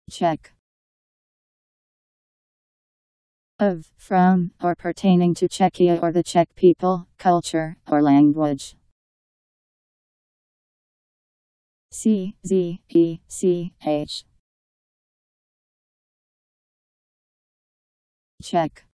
Czech. Of, from, or pertaining to Czechia or the Czech people, culture, or language. Czech.